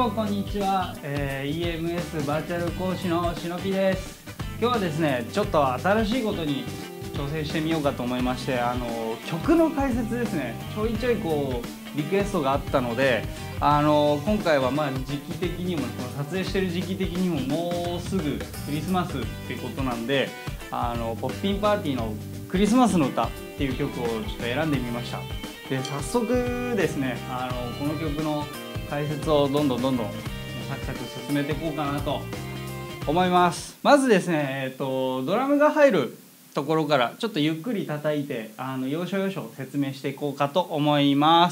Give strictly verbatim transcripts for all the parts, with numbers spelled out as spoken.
どうもこんにちは、えー、イーエムエス バーチャル講師のしのぴです。今日はですねちょっと新しいことに挑戦してみようかと思いまして、あの曲の解説ですね、ちょいちょいこうリクエストがあったので、あの今回はまあ時期的にもこの撮影してる時期的にももうすぐクリスマスっていうことなんで、あのポッピンパーティーのクリスマスの歌っていう曲をちょっと選んでみました。で早速ですね、あのこの曲の解説をどんどんどんどんサクサク進めていこうかなと思います。まずですね、えーと、ドラムが入るところからちょっとゆっくり叩いて、あの要所要所説明していこうかと思います。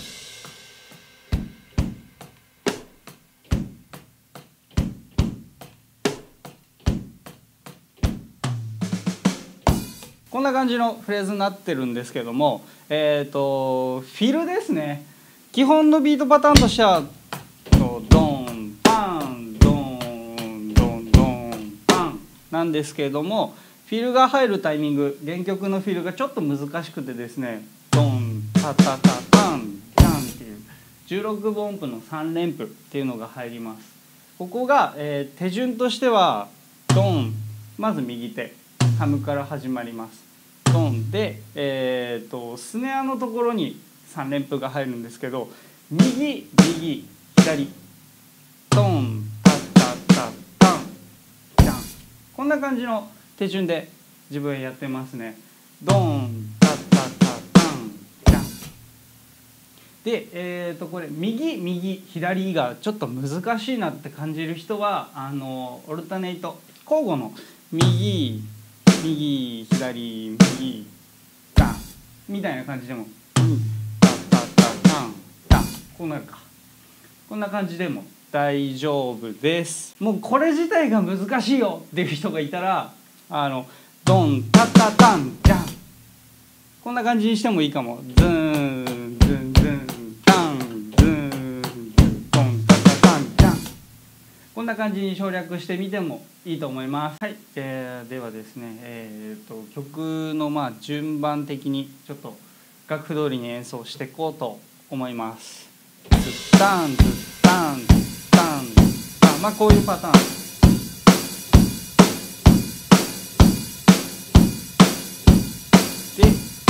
こんな感じのフレーズになってるんですけども、えーとフィルですね。基本のビートパターンとしてはドンパンドンドンドンパンなんですけれども、フィルが入るタイミング、原曲のフィルがちょっと難しくてですね、ドンタタタタンタンっていうじゅうろくぶ音符のさん連符っていうのが入ります。ここが、えー、手順としてはドン、まず右手ハムから始まります。ドンで、えー、とスネアのところにさん連符が入るんですけど、右右左トンタタタタンジャン、こんな感じの手順で自分やってますね。ドンタタタタンジャンで、えー、とこれ右右左がちょっと難しいなって感じる人は、あのオルタネイト交互の右右左右ダンみたいな感じでも、こうなるか、こんな感じでも大丈夫です。もうこれ自体が難しいよっていう人がいたら、あのドンタタタンジャン、こんな感じにしてもいいかも。ズンズンズンタンズンドンタタタンジャン、こんな感じに省略してみてもいいと思います。はい、えー、ではですね、えー、と曲のまあ順番的にちょっと楽譜通りに演奏していこうと思います。ズッタンズッタンズッタンズッタン、まあこういうパターンで、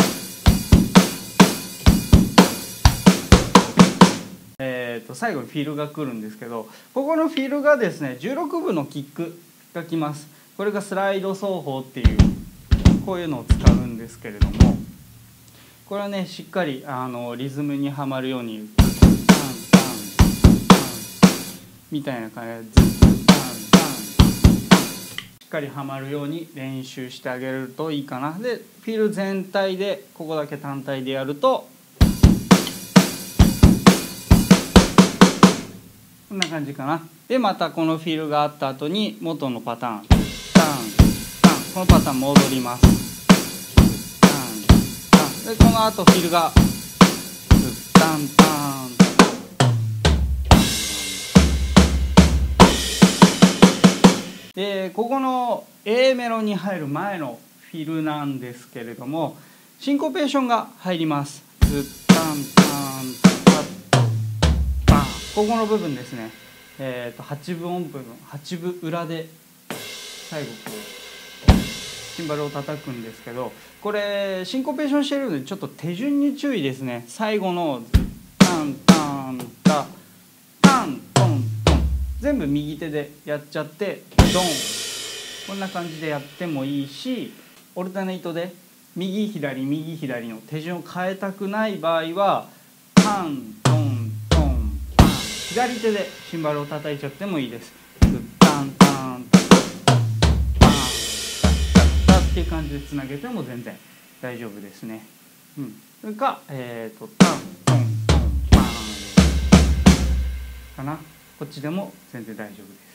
えー、と最後にフィルが来るんですけど、ここのフィルがですねじゅうろくぶのキックが来ます。これがスライド奏法っていうこういうのを使うんですけれども、これはねしっかりあのリズムにはまるようにみたいな感じでズッタンタンしっかりはまるように練習してあげるといいかな。でフィル全体でここだけ単体でやるとこんな感じかな。でまたこのフィルがあった後に元のパターンタンタン、このパターン戻ります。タンタンでこの後フィルがタンタンで、ここの A メロに入る前のフィルなんですけれども、シンコペーションが入ります。ズッタンタンタッバン、ここの部分ですね、えー、とはちぶ音符のはちぶ裏で最後こうシンバルを叩くんですけど、これシンコペーションしてるのでちょっと手順に注意ですね。最後のズッタンタンタタントントン全部右手でやっちゃってドン、こんな感じでやってもいいし、オルタネイトで右左右左の手順を変えたくない場合はタントントンパン、左手でシンバルを叩いちゃってもいいです。タンタンタタタパンタタタっていう感じでつなげても全然大丈夫ですね。うん、それか、えーとタントントンパンかな、こっちでも全然大丈夫です。